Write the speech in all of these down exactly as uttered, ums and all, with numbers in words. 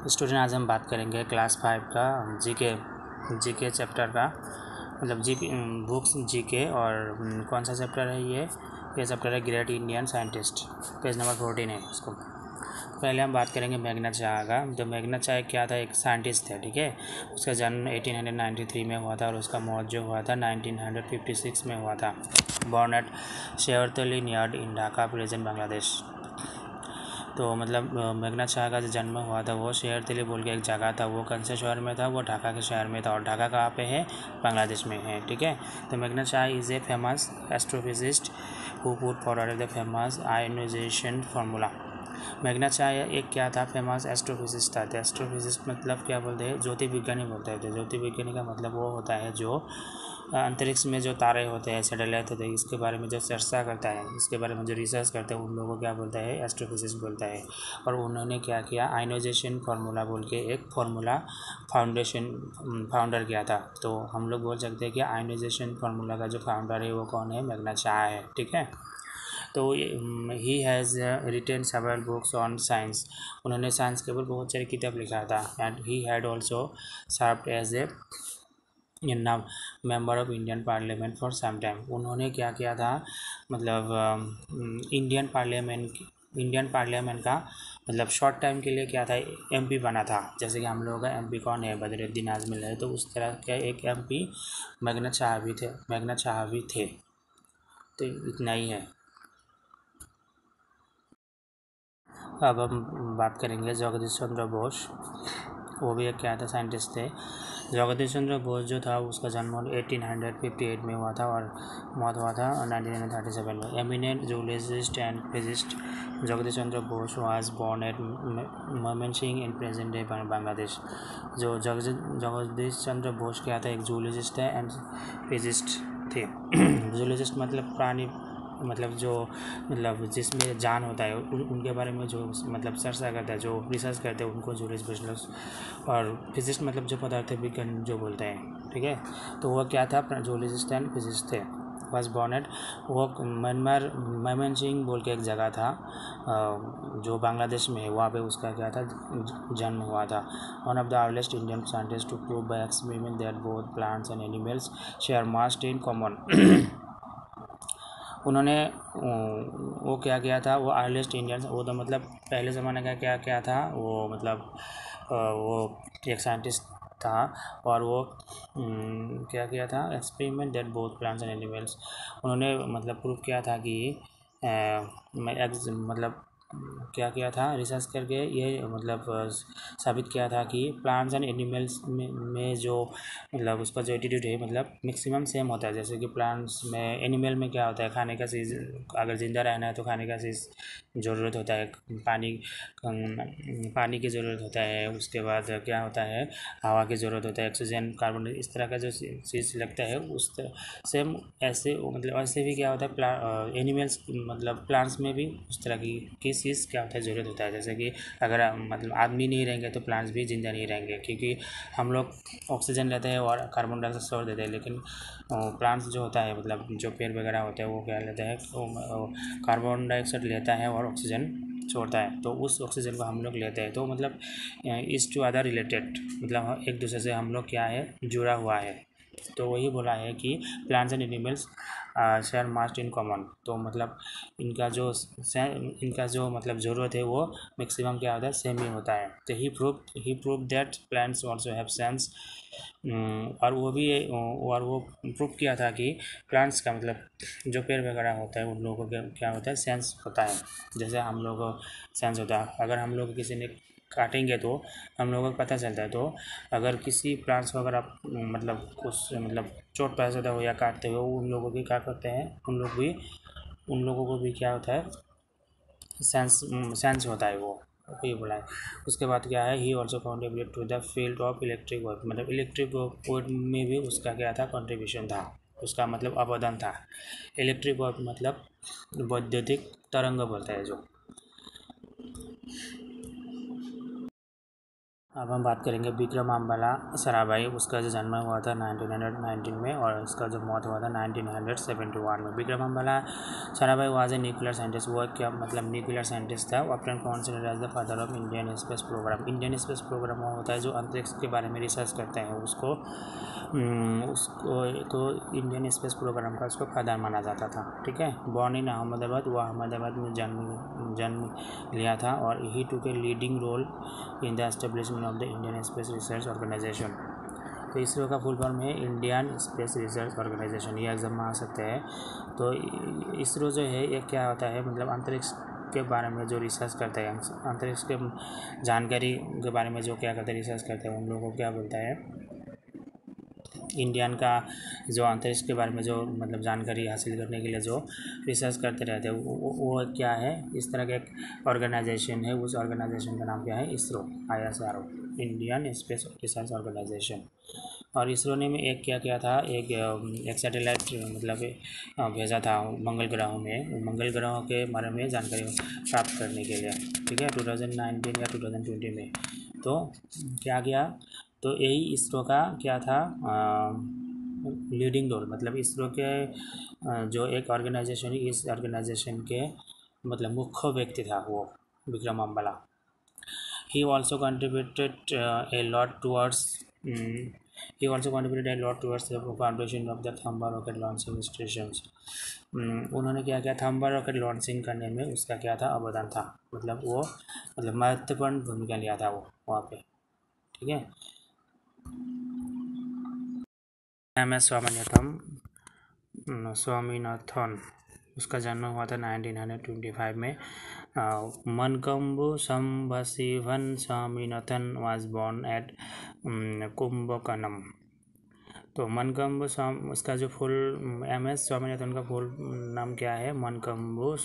Student आज हम बात करेंगे क्लास फाइव का जीके जीके चैप्टर का, मतलब जी बुक्स जीके। और कौन सा चैप्टर है ये ये चैप्टर है great Indian scientist, page number fourteen है इसको। पहले हम बात करेंगे मैग्ना चाह का। जो मैग्ना चाह क्या था, एक साइंटिस्ट थे, ठीक है। उसका जन्म अठारह सौ तिरानवे में हुआ था और उसका मौत जो हुआ था उन्नीस सौ छप्पन में हुआ था। Born at Shaoratoli near in Dhaka, present Bangladesh. तो मतलब मैग्ना चाह का जो जन्म हुआ था वो शेरतली बोल के एक जगह था, वो कौन से शहर में था, वो ढाका के शहर में था। और ढाका कहाँ पे है, बांग्लादेश में है, ठीक है। तो मैग्ना Saha is a famous astrophysicist who put forward the famous ionization formula. मैग्ना चाह एक क्या था, फेमस एस्ट्रोफिजिस्ट था। एस्ट्रोफिजिस्ट मतलब क्या बोलते हैं, ज्योतिर्विज्ञानी बोलते थे। ज्योतिर्विज्ञानी का मतलब वो होता है जो अंतरिक्ष में जो तारे होते हैं, सैटेलाइट होते हैं, इसके बारे में जो चर्चा करता है, इसके बारे में जो रिसर्च करते हैं, उन लोगों को क्या बोलता है, एस्ट्रोफिजिस्ट बोलता है। और उन्होंने क्या किया, आयोनाइजेशन फार्मूला बोल के एक फार्मूला फाउंडेशन फाउंडर किया था। तो हम लोग बोल सकते हैं कि आयोनाइजेशन फार्मूला का जो फाउंडर है वो कौन है, मैग्ना चाह है, ठीक है। तो he has written several books on science. उन्होंने साइंस के ऊपर बहुत सारी किताब लिखा था। And he had also served as a now member of Indian parliament for some time. उन्होंने क्या किया था, मतलब इंडियन पार्लियामेंट इंडियन पार्लियामेंट का मतलब शॉर्ट टाइम के लिए क्या था, एमपी बना था। जैसे कि हम लोगों का एमपी कौन है, बदरुद्दीन आजमल है। तो उस तरह के एक एमपी मैग्ना चाह भी थे मैग्ना चाह भी थे तो इतना ही है। अब हम बात करेंगे जगदीश चंद्र बोस। वो भी एक क्या था, साइंटिस्ट थे। जगदीश चंद्र बोस जो था उसका जन्म अठारह सौ अट्ठावन में हुआ था और मौत हुआ था उन्नीस सौ सैंतीस में। Eminent zoologist and physicist Jagdish Chandra Bose was born at Mymensingh in present day Bangladesh. जो जगदीश चंद्र बोस क्या था, एक जूलॉजिस्ट है एंड फिजिस्ट थे। जूलॉजिस्ट मतलब प्राणी, मतलब जो मतलब जिसमें जान होता है उन, उनके बारे में जो मतलब चर्चा करता है, जो रिसर्च करते हैं, उनको जूलॉजिस्ट बोलते। और फिजिस्ट मतलब जो पदार्थ विज्ञान जो बोलते हैं, ठीक है। तो वह क्या था, जूलॉजिस्ट एंड फिजिस्ट थे। वॉज बॉर्न एट वो म्यांमार मयमनसिंह बोल के एक जगह था जो बांग्लादेश में है, वहाँ पे उसका क्या था, जन्म हुआ था। One of the earliest Indian scientist to prove by experiment that both plants and animals share most in common. उन्होंने वो क्या किया था, वो अर्लीस्ट इंडियन, वो तो मतलब पहले ज़माने का क्या क्या था, वो मतलब वो एक साइंटिस्ट था। और वो क्या किया था, experiment that both plants and animals. उन्होंने मतलब प्रूव किया था कि मतलब क्या किया था, रिसर्च करके ये मतलब साबित किया था कि प्लांट्स एंड एनिमल्स में, में जो मतलब उसका जो एटीट्यूड है मतलब मैक्सिमम सेम होता है। जैसे कि प्लांट्स में, एनिमल में क्या होता है, खाने का चीज़, अगर ज़िंदा रहना है तो खाने का चीज़ ज़रूरत होता है, पानी पानी की ज़रूरत होता है, उसके बाद क्या होता है, हवा की ज़रूरत होता है, ऑक्सीजन, कार्बन, इस तरह का जो चीज़ लगता है उस सेम ऐसे मतलब ऐसे भी क्या होता है, एनिमल्स मतलब प्लांट्स में भी उस तरह की किस चीज़ क्या होता है, ज़रूरत होता है। जैसे कि अगर मतलब आदमी नहीं रहेंगे तो प्लांट्स भी जिंदा नहीं रहेंगे, क्योंकि हम लोग ऑक्सीजन लेते हैं और कार्बन डाइऑक्साइड छोड़ देते हैं, लेकिन प्लांट्स जो होता है मतलब जो पेड़ वगैरह होते हैं वो क्या लेते हैं, कार्बन डाइऑक्साइड लेता है और ऑक्सीजन छोड़ता है, तो उस ऑक्सीजन को हम लोग लेते हैं। तो मतलब इस टू अदर रिलेटेड, मतलब एक दूसरे से हम लोग क्या है, जुड़ा हुआ है। तो वही बोला है कि plants and animals share most in common. तो मतलब इनका जो इनका जो मतलब ज़रूरत है वो मैक्सिमम क्या होता है, सेम ही होता है। तो he prove he prove that plants also have sense. और वो भी और वो प्रूव किया था कि प्लांट्स का मतलब जो पेड़ वगैरह होता है उन लोगों को क्या होता है, सेंस होता है। जैसे हम लोगों को सेंस होता है, अगर हम लोग किसी ने काटेंगे तो हम लोगों को पता चलता है। तो अगर किसी प्लांट्स वगैरह मतलब कुछ मतलब चोट पहुंचाता हो या काटते हो, उन लोगों की क्या करते हैं, उन लोग भी उन लोगों को भी क्या होता है, सेंस सेंस होता है, वो ये बोला है। उसके बाद क्या है, he also contribute to the field of electric work, मतलब इलेक्ट्रिक वर्क में भी उसका क्या था, कॉन्ट्रीब्यूशन था, उसका मतलब अवदान था। इलेक्ट्रिक वर्क मतलब वैद्युतिक तरंग बोलता है जो। अब हम बात करेंगे विक्रम अम्बाला साराभाई। उसका जो जन्म हुआ था नाइनटीन नाइनटीन में और उसका जो मौत हुआ था नाइनटीन सेवेंटी वन में। Vikram Ambalal Sarabhai was a nuclear scientist. वो क्या मतलब न्यूक्लियर साइंटिस्ट था। Often considered as the father of Indian space program. Indian space program वो होता है जो अंतरिक्ष के बारे में रिसर्च करते हैं, उसको उसको तो इंडियन स्पेस प्रोग्राम का उसको फादर माना जाता था। ठीक है। Born in Ahmedabad. वो अहमदाबाद में जन्म जन्म लिया था और he took a leading role in the establishment of the Indian space research organisation. तो इसरो का फुल फॉर्म है इंडियन स्पेस रिसर्च ऑर्गेनाइजेशन। ये एग्जाम में आ सकते हैं। तो इसरो जो है ये क्या होता है, मतलब अंतरिक्ष के बारे में जो रिसर्च करते हैं, अंतरिक्ष के जानकारी के बारे में जो क्या करते हैं, रिसर्च करते हैं, उन लोगों को क्या बोलता है, इंडियन का जो अंतरिक्ष के बारे में जो मतलब जानकारी हासिल करने के लिए जो रिसर्च करते रहते हैं, वो, वो क्या है, इस तरह का एक ऑर्गेनाइजेशन है। उस ऑर्गेनाइजेशन का नाम क्या है, ISRO, I S R O, Indian space research organisation. और इसरो ने में एक क्या किया था, एक एक सैटेलाइट मतलब भेजा था मंगल ग्रहों में, मंगल ग्रहों के बारे में जानकारी प्राप्त करने के लिए। ठीक है, टू थाउजेंड नाइनटीन या टू थाउजेंड ट्वेंटी में। तो क्या किया, तो यही इसरो का क्या था, लीडिंग रोल, मतलब इसरो के आ, जो एक ऑर्गेनाइजेशन है, इस ऑर्गेनाइजेशन के मतलब मुख्य व्यक्ति था वो Vikram Ambalal. He also contributed a lot towards he also contributed a lot towards the foundation of the Thumba rocket launching stations. उन्होंने क्या किया, थम्बा रॉकेट लॉन्चिंग करने में उसका क्या था, अवदान था, मतलब वो मतलब महत्वपूर्ण भूमिका लिया था वो वहाँ पे। ठीक है। एम एस स्वामीनाथन स्वामीनाथन उसका जन्म हुआ था नाइनटीन ट्वेंटी फाइव में। Mankombu Sambasivan Swaminathan was born at Kumbakonam. तो मनकम्बु स्वामी उसका जो फुल एम एस स्वामीनाथन का फुल नाम क्या है, Mankombu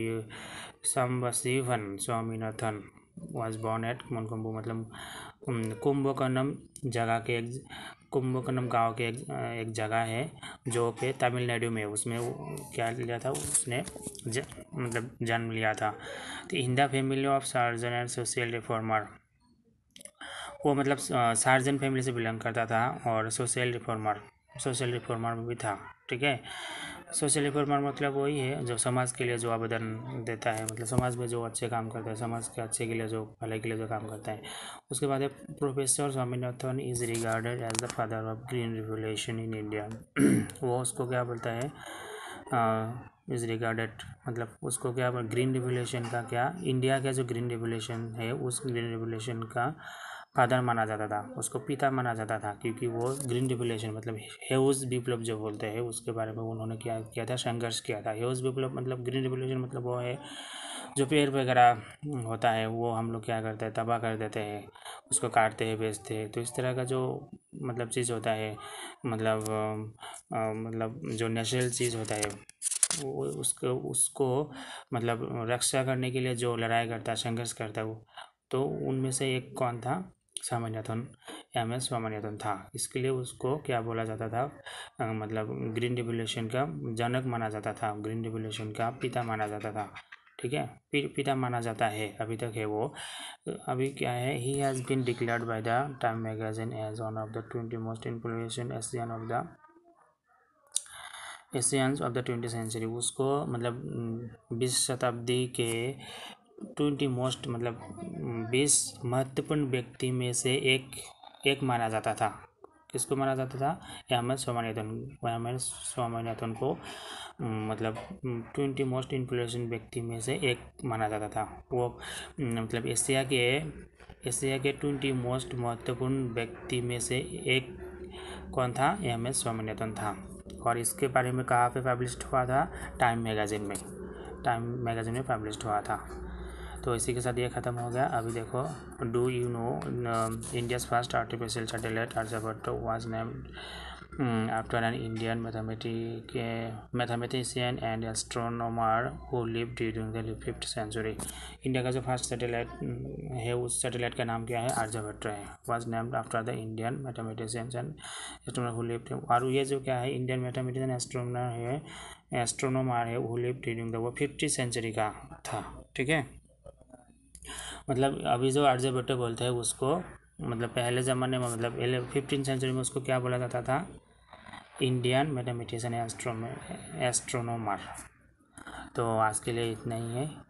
Sambasivan Swaminathan was born at Mankombu, मतलब कुंभकोणम जगह के एक कुंभकोणम गांव के एक, एक जगह है जो कि तमिलनाडु में, उसमें क्या लिया था उसने ज, मतलब जन्म लिया था। तो in the family of surgeon and social reformer, वो मतलब सार्जन फैमिली से बिलोंग करता था और सोशल रिफॉर्मर सोशल रिफॉर्मर भी था। ठीक है। सोशल रिफॉर्मर मतलब वही है जो समाज के लिए जो आवेदन देता है, मतलब समाज में जो अच्छे काम करता है, समाज के अच्छे के लिए जो भलाई के लिए जो काम करता है। उसके बाद है professor Swaminathan is regarded as the father of green revolution in India. वो उसको क्या बोलता है, इज रिगार्डेड मतलब उसको क्या, ग्रीन रिवोल्यूशन का क्या, इंडिया का जो ग्रीन रिवोल्यूशन है उस ग्रीन रिवोल्यूशन का फादर माना जाता था, उसको पिता माना जाता था, क्योंकि वो ग्रीन रिवोल्यूशन मतलब हेउस विप्लव जो बोलते हैं उसके बारे में उन्होंने क्या किया था, संघर्ष किया था। हेउस विप्लव मतलब ग्रीन रिवोल्यूशन मतलब वो है जो पेड़ वगैरह होता है वो हम लोग क्या करते हैं, तबाह कर देते हैं, उसको काटते हैं, बेचते हैं। तो इस तरह का जो मतलब चीज़ होता है, मतलब आ, मतलब जो नेचुरल चीज़ होता है वो उसको उसको मतलब रक्षा करने के लिए जो लड़ाई करता है, संघर्ष करता है वो, तो उनमें से एक कौन था, स्वामीनाथन, एम एस स्वामीनाथन था। इसके लिए उसको क्या बोला जाता था, आ, मतलब ग्रीन रिवोल्यूशन का जनक माना जाता था, ग्रीन रिवोल्यूशन का पिता माना जाता था। ठीक है, पिता माना जाता है, अभी तक है वो। अभी क्या है, he has been declared by the Time magazine as one of the twenty most influential Asian of the Asians of the twenty century. उसको मतलब बीस शताब्दी के ट्वेंटी मोस्ट मतलब बीस महत्वपूर्ण व्यक्ति में से एक एक माना जाता था। किसको माना जाता था, M S Swaminathan. M S Swaminathan को मतलब ट्वेंटी मोस्ट इन्फ्लुएंशियल व्यक्ति में से एक माना जाता था। वो मतलब एशिया के एशिया के ट्वेंटी मोस्ट महत्वपूर्ण व्यक्ति में से एक कौन था, एम एस स्वामीनाथन था। और इसके बारे में कहाँ पे पब्लिश्ड हुआ था, टाइम मैगजीन में, टाइम मैगजीन में पब्लिश्ड हुआ था। तो इसी के साथ ये ख़त्म हो गया। अभी देखो, do you know India's first artificial satellite Aryabhata was named after an Indian mathematic mathematician and astronomer who lived during the fifth century. India का जो फर्स्ट सैटेलाइट है उस सैटेलाइट का नाम क्या है, आर्यभट्ट है। Was named after the Indian mathematician and astronomer who lived, और ये जो क्या है, इंडियन मैथमेटिशियन एस्ट्रोनॉमर है एस्ट्रोनॉमर है हु लिव्ड ड्यूरिंग द वो फिफ्टी सेंचुरी का था। ठीक है, मतलब अभी जो आर्यभट्ट बोलते हैं उसको मतलब पहले ज़माने में मतलब फिफ्टीन सेंचुरी में उसको क्या बोला जाता था, इंडियन मैथमेटिशियन एस्ट्रोनॉमर। तो आज के लिए इतना ही है।